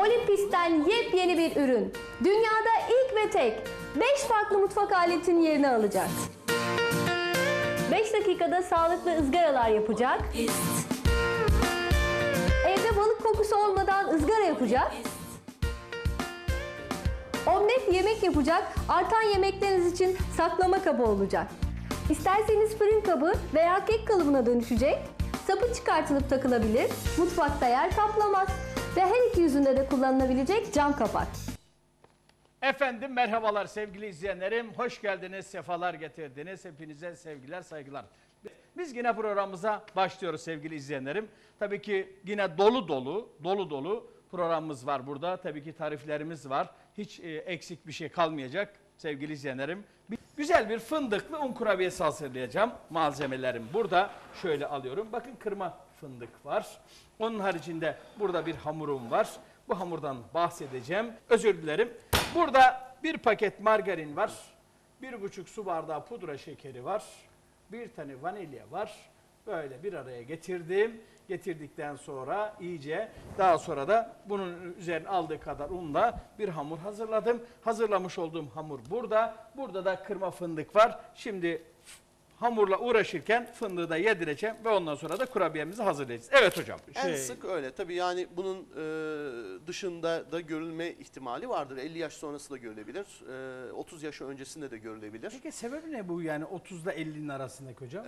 Olimpis'ten yepyeni bir ürün. Dünyada ilk ve tek 5 farklı mutfak aletinin yerini alacak. 5 dakikada sağlıklı ızgaralar yapacak. Evde balık kokusu olmadan ızgara yapacak. Omlet yemek yapacak, artan yemekleriniz için saklama kabı olacak. İsterseniz fırın kabı veya kek kalıbına dönüşecek, sapı çıkartılıp takılabilir, mutfakta yer kaplamaz ve her iki yüzünde de kullanılabilecek cam kapak. Efendim merhabalar sevgili izleyenlerim, hoş geldiniz, sefalar getirdiniz. Hepinize sevgiler, saygılar. Biz yine programımıza başlıyoruz sevgili izleyenlerim. Tabii ki yine dolu dolu programımız var burada. Tabii ki tariflerimiz var. Hiç eksik bir şey kalmayacak sevgili izleyenlerim. Güzel bir fındıklı un kurabiyesi hazırlayacağım. Malzemelerim burada. Şöyle alıyorum. Bakın kırma fındık var. Onun haricinde burada bir hamurum var. Bu hamurdan bahsedeceğim. Özür dilerim. Burada bir paket margarin var. 1,5 su bardağı pudra şekeri var. Bir tane vanilya var. Böyle bir araya getirdim. Getirdikten sonra iyice daha sonra da bunun üzerine aldığı kadar unla bir hamur hazırladım. Hazırlamış olduğum hamur burada. Burada da kırma fındık var. Şimdi hamurla uğraşırken fındığı da yedireceğim ve ondan sonra da kurabiyemizi hazırlayacağız. Evet hocam. En sık öyle. Tabii yani bunun dışında da görülme ihtimali vardır. 50 yaş sonrası da görülebilir. 30 yaş öncesinde de görülebilir. Peki sebebi ne bu yani 30'da 50'nin arasındaki hocam?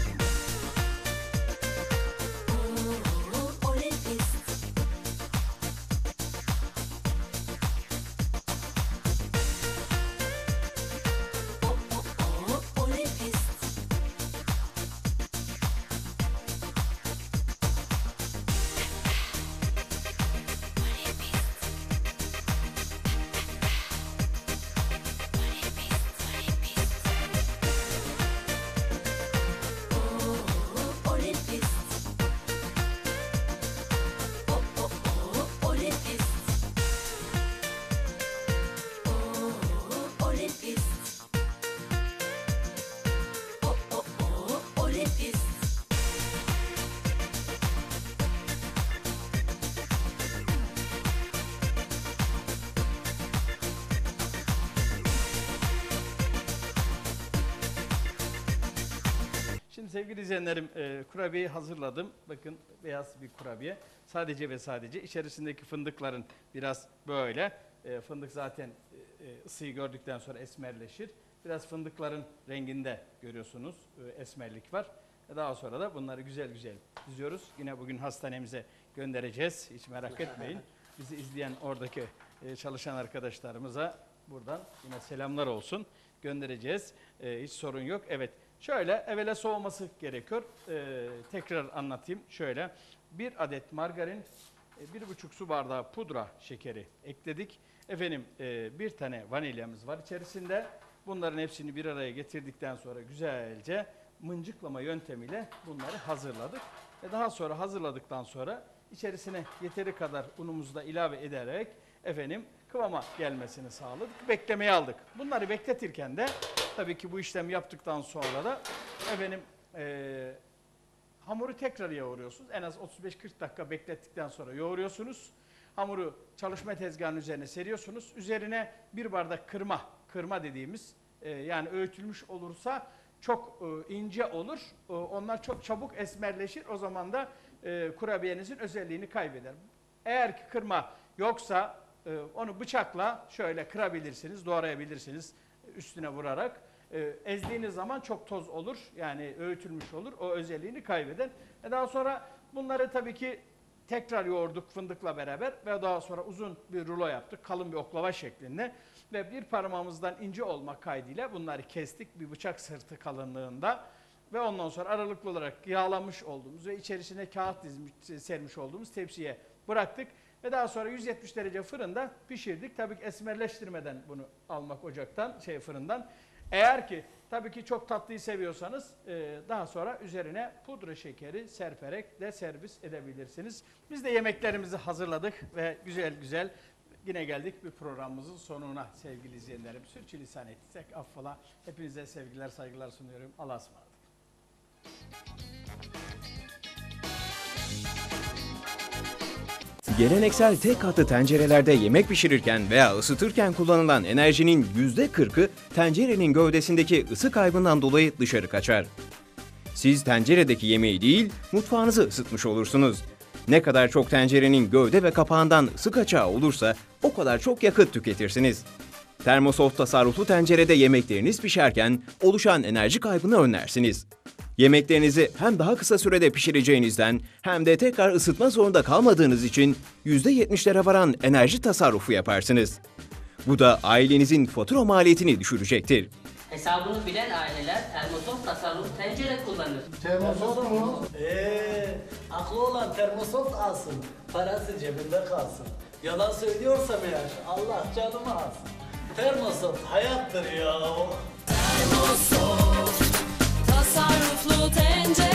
Şimdi sevgili izleyenlerim kurabiyeyi hazırladım. Bakın beyaz bir kurabiye. Sadece ve sadece içerisindeki fındıkların biraz böyle. Fındık zaten ısıyı gördükten sonra esmerleşir. Biraz fındıkların renginde görüyorsunuz esmerlik var. Daha sonra da bunları güzel güzel diziyoruz. Yine bugün hastanemize göndereceğiz. Hiç merak etmeyin. Bizi izleyen oradaki çalışan arkadaşlarımıza buradan yine selamlar olsun. Göndereceğiz. Hiç sorun yok. Evet. Şöyle evvela soğuması gerekiyor. Tekrar anlatayım. Şöyle bir adet margarin, 1,5 su bardağı pudra şekeri ekledik. Efendim bir tane vanilyamız var içerisinde. Bunların hepsini bir araya getirdikten sonra güzelce mıncıklama yöntemiyle bunları hazırladık. Ve daha sonra hazırladıktan sonra içerisine yeteri kadar unumuzu da ilave ederek efendim kıvama gelmesini sağladık. Beklemeye aldık. Bunları bekletirken de tabii ki bu işlemi yaptıktan sonra da efendim hamuru tekrar yoğuruyorsunuz. En az 35-40 dakika beklettikten sonra yoğuruyorsunuz. Hamuru çalışma tezgahının üzerine seriyorsunuz. Üzerine bir bardak kırma dediğimiz yani öğütülmüş olursa çok ince olur. Onlar çok çabuk esmerleşir. O zaman da kurabiyenizin özelliğini kaybeder. Eğer ki kırma yoksa onu bıçakla şöyle kırabilirsiniz, doğrayabilirsiniz üstüne vurarak. Ezdiğiniz zaman çok toz olur. Yani öğütülmüş olur. O özelliğini kaybeder. Daha sonra bunları tabii ki tekrar yoğurduk fındıkla beraber ve daha sonra uzun bir rulo yaptık. Kalın bir oklava şeklinde. Ve bir parmağımızdan ince olmak kaydıyla bunları kestik. Bir bıçak sırtı kalınlığında. Ve ondan sonra aralıklı olarak yağlamış olduğumuz ve içerisine kağıt sermiş olduğumuz tepsiye bıraktık. Ve daha sonra 170 derece fırında pişirdik. Tabii ki esmerleştirmeden bunu almak ocaktan, fırından. Eğer ki tabii ki çok tatlıyı seviyorsanız daha sonra üzerine pudra şekeri serperek de servis edebilirsiniz. Biz de yemeklerimizi hazırladık ve güzel güzel yine geldik bir programımızın sonuna sevgili izleyenlerim. Sürçülisan ettiysek affola. Hepinize sevgiler, saygılar sunuyorum. Allah'a ısmarladık. Geleneksel tek katlı tencerelerde yemek pişirirken veya ısıtırken kullanılan enerjinin %40'ı tencerenin gövdesindeki ısı kaybından dolayı dışarı kaçar. Siz tenceredeki yemeği değil, mutfağınızı ısıtmış olursunuz. Ne kadar çok tencerenin gövde ve kapağından ısı kaçağı olursa o kadar çok yakıt tüketirsiniz. Termosoft tasarruflu tencerede yemekleriniz pişerken oluşan enerji kaybını önlersiniz. Yemeklerinizi hem daha kısa sürede pişireceğinizden hem de tekrar ısıtma zorunda kalmadığınız için %70'lere varan enerji tasarrufu yaparsınız. Bu da ailenizin fatura maliyetini düşürecektir. Hesabını bilen aileler termosoft tasarruf tencere kullanır. Termosoft mu? Aklı olan termosoft alsın. Parası cebinde kalsın. Yalan söylüyorsam eğer Allah canımı alsın. Termosoft hayattır ya. Termosoft tasarruflu tencere.